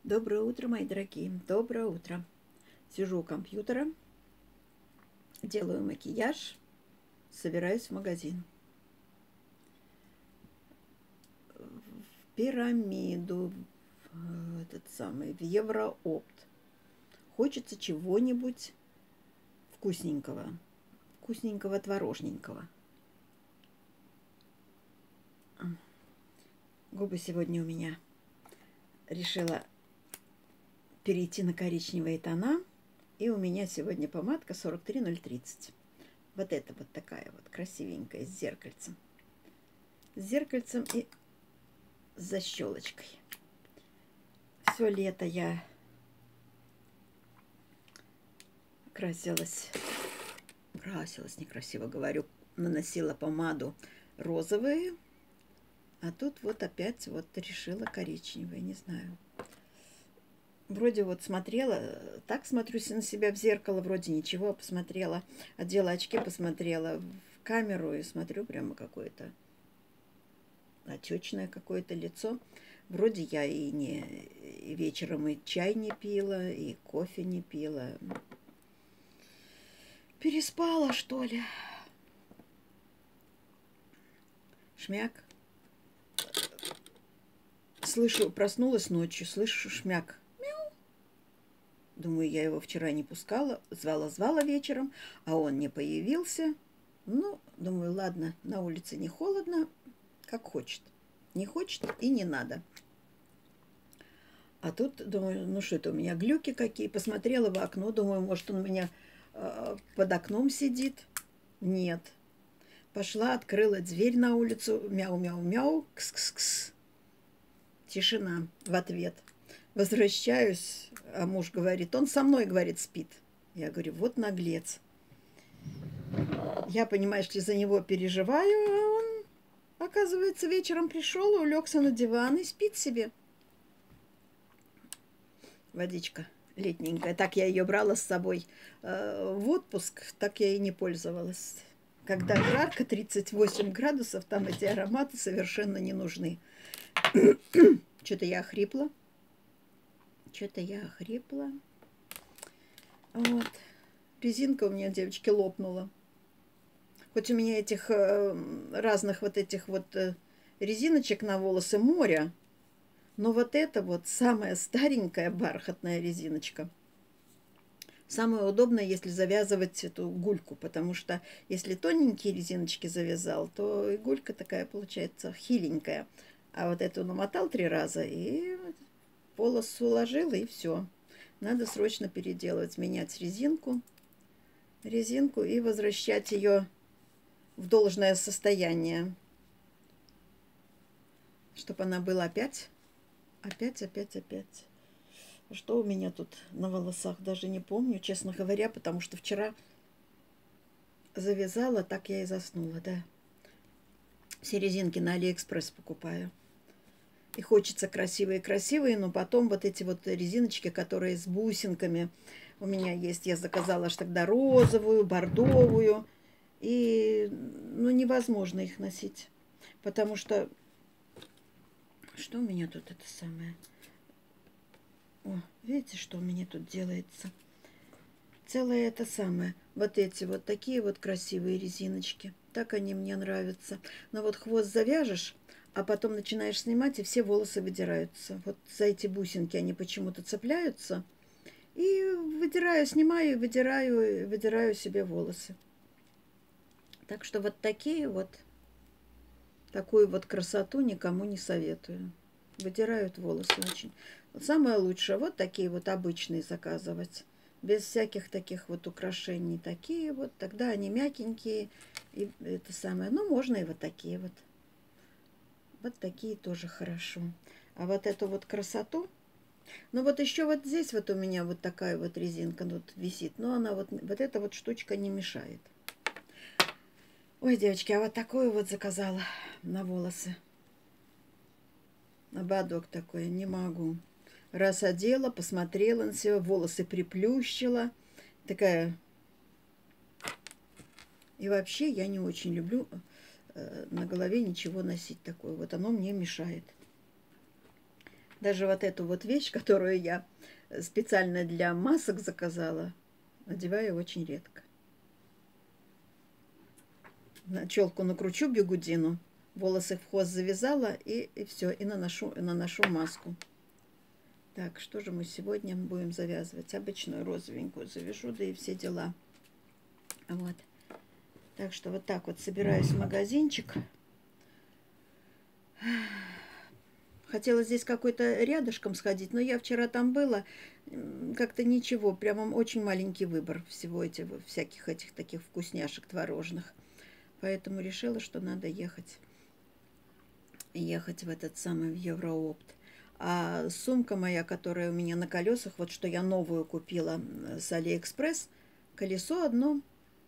Доброе утро, мои дорогие. Доброе утро. Сижу у компьютера, делаю макияж, собираюсь в магазин. В Пирамиду, в в Евроопт. Хочется чего-нибудь вкусненького. Вкусненького творожненького. Губы сегодня у меня решила перейти на коричневые тона. И у меня сегодня помадка 43030. Вот это вот такая вот красивенькая, с зеркальцем. С зеркальцем и с защелочкой. Все лето я красилась, некрасиво говорю, наносила помаду розовые, а тут вот опять вот решила коричневые, не знаю. Вроде вот смотрела, так смотрюсь на себя в зеркало, вроде ничего, посмотрела, одела очки, посмотрела в камеру и смотрю прямо какое-то отечное какое-то лицо. Вроде я и вечером и чай не пила, и кофе не пила. Переспала, что ли? Шмяк. Слышу, проснулась ночью, слышу шмяк. Мяу. Думаю, я его вчера не пускала, звала вечером, а он не появился. Ну, думаю, ладно, на улице не холодно, как хочет. Не хочет и не надо. А тут, думаю, ну что это у меня глюки какие. Посмотрела в окно, думаю, может, он у меня под окном сидит. Нет. Пошла, открыла дверь на улицу. Мяу-мяу-мяу, кс-кс-кс. Тишина в ответ. Возвращаюсь, а муж говорит, он со мной, говорит, спит. Я говорю, вот наглец. Я, понимаешь ли, за него переживаю, а он, оказывается, вечером пришел, улегся на диван и спит себе. Водичка летненькая. Так я ее брала с собой в отпуск, так я и не пользовалась. Когда жарко, 38 градусов, там эти ароматы совершенно не нужны. Что-то я охрипла. Вот. Резинка у меня, девочки, лопнула. Хоть у меня этих разных вот этих вот резиночек на волосы море, но вот это вот самая старенькая бархатная резиночка. Самое удобное, если завязывать эту гульку, потому что если тоненькие резиночки завязал, то и гулька такая получается хиленькая. А вот эту намотал 3 раза и полосу уложил, и все. Надо срочно переделывать, менять резинку и возвращать ее в должное состояние, чтобы она была опять. Что у меня тут на волосах, даже не помню, честно говоря, потому что вчера завязала, так я и заснула, да. Все резинки на Алиэкспресс покупаю. И хочется красивые, но потом вот эти вот резиночки, которые с бусинками у меня есть, я заказала аж тогда розовую, бордовую, и ну, невозможно их носить, потому что у меня тут это самое? О, видите, что у меня тут делается? Целое это самое. Вот эти вот такие вот красивые резиночки. Так они мне нравятся. Но вот хвост завяжешь, а потом начинаешь снимать, и все волосы выдираются. Вот за эти бусинки они почему-то цепляются. И выдираю, снимаю, выдираю себе волосы. Так что вот такие вот, такую вот красоту никому не советую. Выдирают волосы очень. Вот самое лучшее вот такие вот обычные заказывать. Без всяких таких вот украшений. Такие вот, тогда они мягенькие. И это самое. Ну, можно и вот такие вот. Вот такие тоже хорошо. А вот эту вот красоту. Ну, вот еще вот здесь вот у меня вот такая вот резинка вот висит. Но она вот эта вот штучка не мешает. Ой, девочки, а вот такую вот заказала на волосы. Ободок такой, не могу. Раз одела, посмотрела на себя, волосы приплющила. Такая. И вообще я не очень люблю на голове ничего носить такое. Вот оно мне мешает. Даже вот эту вот вещь, которую я специально для масок заказала, надеваю очень редко. На челку накручу бигудину, волосы в хвост завязала и все, и наношу маску. Так, что же мы сегодня будем завязывать? Обычную розовенькую завяжу, да и все дела. Вот. Так что вот так вот собираюсь в магазинчик. Хотела здесь какой-то рядышком сходить, но я вчера там была, как-то ничего, прямо очень маленький выбор всего всяких этих таких вкусняшек творожных. Поэтому решила, что надо ехать в этот самый в Евроопт. А сумка моя, которая у меня на колесах, вот что я новую купила с Алиэкспресс, колесо одно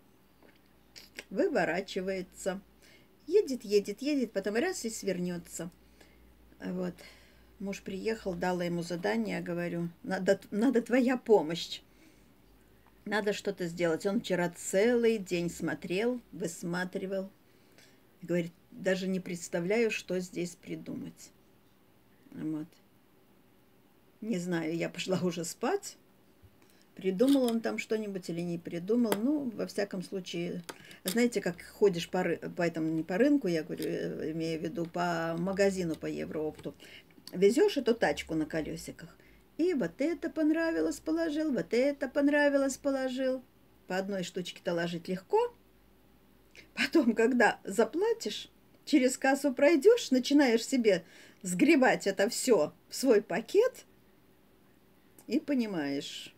выворачивается. Едет, потом раз и свернется. Вот. Муж приехал, дала ему задание, говорю, надо твоя помощь. Надо что-то сделать. Он вчера целый день смотрел, высматривал. Говорит, даже не представляю, что здесь придумать. Вот. Не знаю, я пошла уже спать. Придумал он там что-нибудь или не придумал. Ну, во всяком случае, знаете, как ходишь по этому, не по рынку, я говорю, имею в виду, по магазину, по Евроопту. Везешь эту тачку на колесиках. И вот это понравилось, положил, вот это понравилось, положил. По одной штучке-то ложить легко. Потом, когда заплатишь, через кассу пройдешь, начинаешь себе сгребать это все в свой пакет и понимаешь,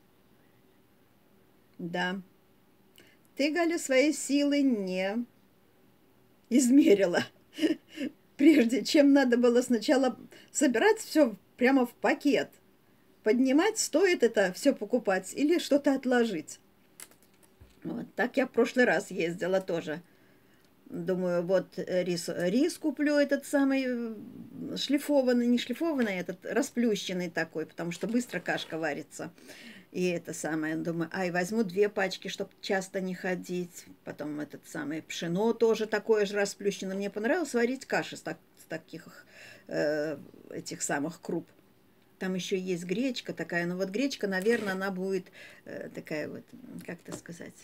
да, ты, Галя, свои силы не измерила. Прежде чем надо было сначала собирать все прямо в пакет. Поднимать, стоит это все покупать или что-то отложить. Вот. Так я в прошлый раз ездила тоже. Думаю, вот рис куплю этот самый шлифованный, не шлифованный, этот расплющенный такой, потому что быстро кашка варится. И это самое, думаю, возьму 2 пачки, чтобы часто не ходить. Потом этот самый пшено тоже такое же расплющенное. Мне понравилось варить каши с таких этих самых круп. Там еще есть гречка такая, но вот гречка, наверное, она будет такая вот, как это сказать,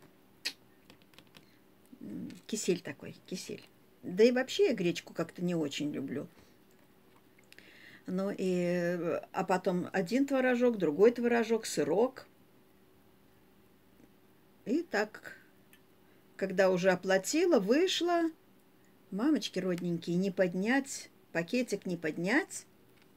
кисель такой, кисель. Да и вообще я гречку как-то не очень люблю. Ну и, а потом один творожок, другой творожок, сырок. И так, когда уже оплатила, вышла, мамочки родненькие, не поднять, пакетик не поднять.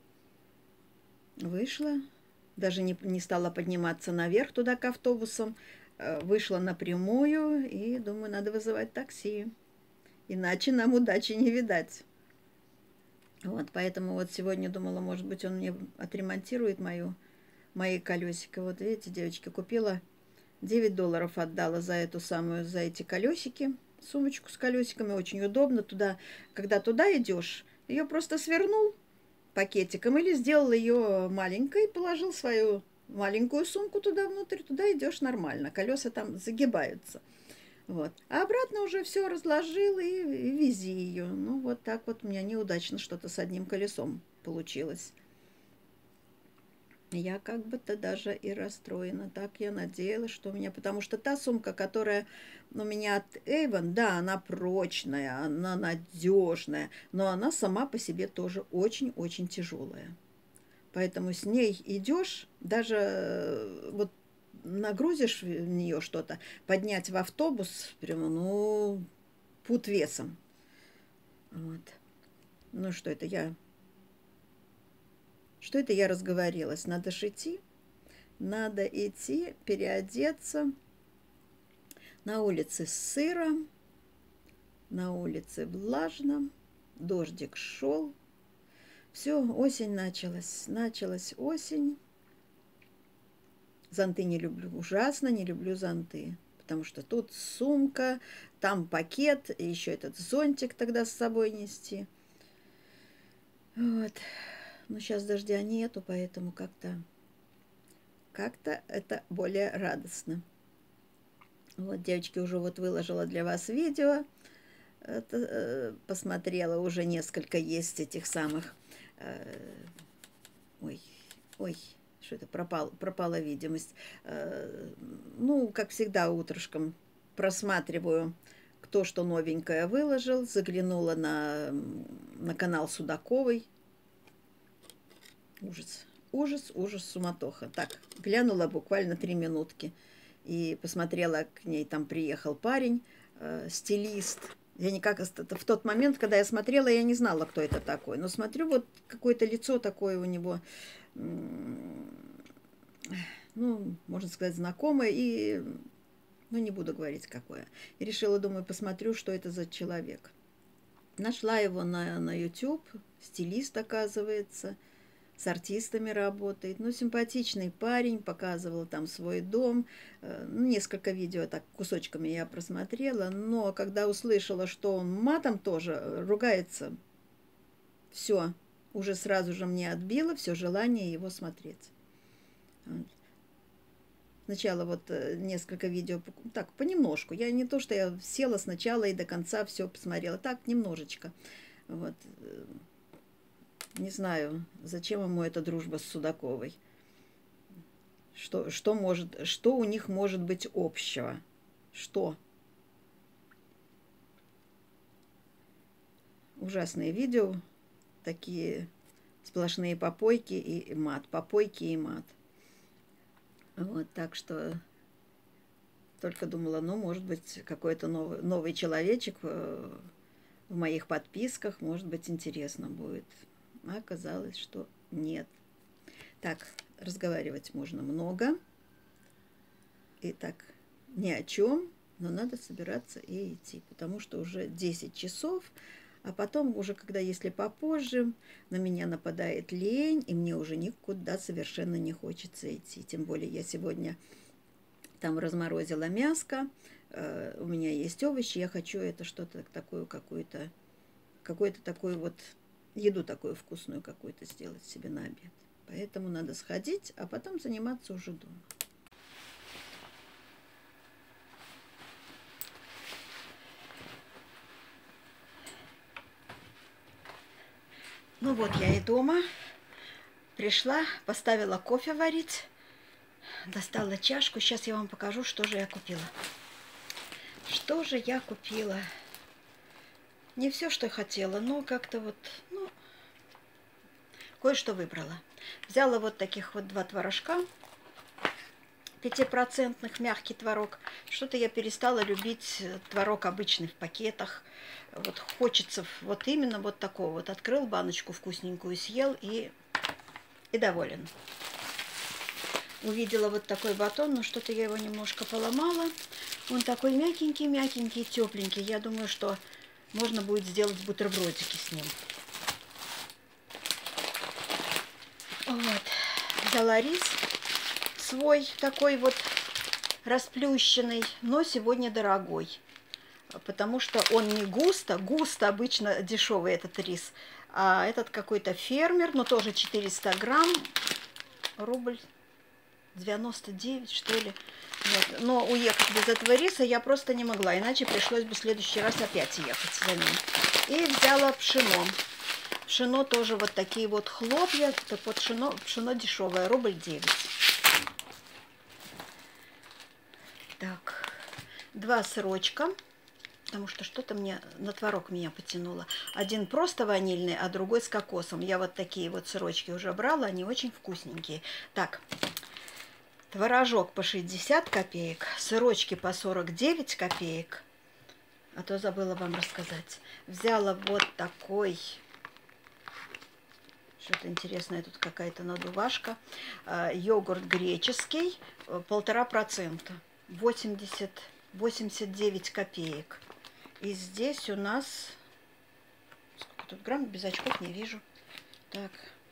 Вышла, даже не стала подниматься наверх туда к автобусам. Вышла напрямую и думаю, надо вызывать такси. Иначе нам удачи не видать. Вот, поэтому вот сегодня думала, может быть, он мне отремонтирует мои колесики. Вот видите, девочки, купила $9 отдала за эти колесики, сумочку с колесиками, очень удобно. Когда туда идешь, ее просто свернул пакетиком или сделал ее маленькой, положил свою маленькую сумку туда внутрь, туда идешь нормально, колеса там загибаются. Вот. А обратно уже все разложил и вези ее. Ну, вот так вот у меня неудачно что-то с одним колесом получилось. Я как бы-то даже и расстроена. Так я надеялась, что у меня... Потому что та сумка, которая у меня от Avon, да, она прочная, она надежная, но она сама по себе тоже очень-очень тяжелая. Поэтому с ней идешь, даже вот нагрузишь в нее что-то, поднять в автобус, прямо, ну, пуд весом. Вот. Ну, что это я разговорилась? Надо ж идти. Надо идти, переодеться. На улице сыро, на улице влажно, дождик шел. Все, осень началась осень. Зонты не люблю, ужасно не люблю зонты, потому что тут сумка, там пакет, и еще этот зонтик тогда с собой нести. Вот. Но сейчас дождя нету, поэтому как-то это более радостно. Вот, девочки, уже вот выложила для вас видео. Это, посмотрела, уже несколько есть этих самых Ой, ой, что это, пропала видимость. Ну, как всегда, утрышком просматриваю, кто что новенькое выложил. Заглянула на канал Судаковой. Ужас, ужас, ужас, суматоха. Так, глянула буквально 3 минутки. И посмотрела, к ней там приехал парень, стилист. Я никак в тот момент, когда я смотрела, я не знала, кто это такой. Но смотрю, вот какое-то лицо такое у него, ну, можно сказать, знакомое, и, ну, не буду говорить, какое. И решила, думаю, посмотрю, что это за человек. Нашла его на YouTube, стилист, оказывается, с артистами работает. Ну, симпатичный парень, показывал там свой дом. Ну, несколько видео так кусочками я просмотрела, но когда услышала, что он матом тоже ругается, все, уже сразу же мне отбило все желание его смотреть. Сначала вот несколько видео, так, понемножку. Я не то, что я села сначала и до конца все посмотрела, так, немножечко. Вот. Не знаю, зачем ему эта дружба с Судаковой. Что у них может быть общего? Что? Ужасные видео, такие сплошные попойки и мат, попойки и мат. Вот, так что только думала, ну, может быть, какой-то новый человечек в моих подписках, может быть, интересно будет. А оказалось, что нет. Так, разговаривать можно много. И так, ни о чем, но надо собираться и идти, потому что уже 10 часов, а потом уже, когда если попозже, на меня нападает лень, и мне уже никуда совершенно не хочется идти. Тем более я сегодня там разморозила мяско, у меня есть овощи, я хочу это что-то такое, какую-то такую вот еду такую вкусную какую-то сделать себе на обед. Поэтому надо сходить, а потом заниматься уже дома. Ну вот, я и дома. Пришла, поставила кофе варить, достала чашку. Сейчас я вам покажу, что же я купила. Что же я купила? Не все, что хотела, но как-то вот, ну, кое-что выбрала. Взяла вот таких вот 2 творожка, 5% мягкий творог. Что-то я перестала любить творог обычный в пакетах. Вот хочется вот именно вот такого. Вот открыл баночку вкусненькую, съел и доволен. Увидела вот такой батон, но что-то я его немножко поломала. Он такой мягенький, тепленький. Я думаю, что можно будет сделать бутербродики с ним. Вот. Взяла рис свой, такой вот расплющенный, но сегодня дорогой. Потому что он не густо обычно дешевый этот рис, а этот какой-то фермер, но тоже 400 грамм, рубль 99, что ли. Вот. Но уехать без этого риса я просто не могла, иначе пришлось бы в следующий раз опять ехать за ним. И взяла пшено. Пшено тоже вот такие вот хлопья, так вот пшено дешевое, рубль 9. Так, 2 сырочка, потому что что-то мне на творог меня потянуло. Один просто ванильный, а другой с кокосом. Я вот такие вот сырочки уже брала, они очень вкусненькие. Так, творожок по 60 копеек, сырочки по 49 копеек. А то забыла вам рассказать. Взяла вот такой, что-то интересное, тут какая-то надувашка. Йогурт греческий, 1,5%, 89 копеек. И здесь у нас, сколько тут грамм, без очков не вижу. Так,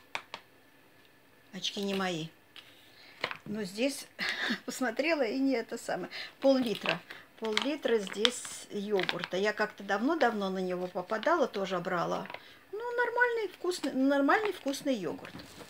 очки не мои. Но здесь посмотрела и не это самое. Пол-литра. Пол-литра здесь йогурта. Я как-то давно-давно на него попадала, тоже брала. Ну, нормальный вкусный йогурт.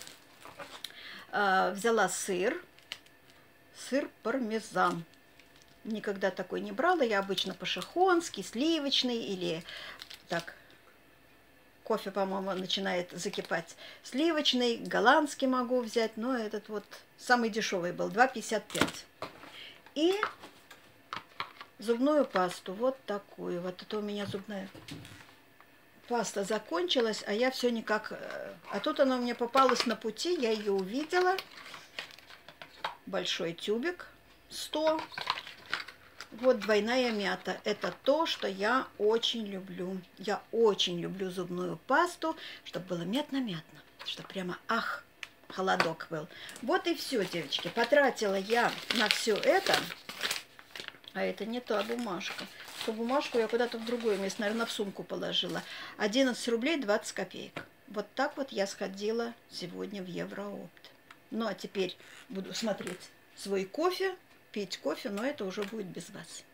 Взяла сыр пармезан. Никогда такой не брала. Я обычно пошехонский, сливочный или так кофе, по-моему, начинает закипать. Сливочный, голландский могу взять, но этот вот самый дешевый был, 2,55. И зубную пасту, вот такую. Вот это у меня зубная паста закончилась, а я все никак... А тут она мне попалась на пути, я ее увидела. Большой тюбик, 100. Вот двойная мята. Это то, что я очень люблю. Я очень люблю зубную пасту, чтобы было мятно-мятно. Чтобы прямо, ах, холодок был. Вот и все, девочки. Потратила я на все это. А это не та бумажка. Ту бумажку я куда-то в другое место, наверное, в сумку положила. 11 рублей 20 копеек. Вот так вот я сходила сегодня в Евроопт. Ну, а теперь буду смотреть свой кофе, пить кофе, но это уже будет без вас.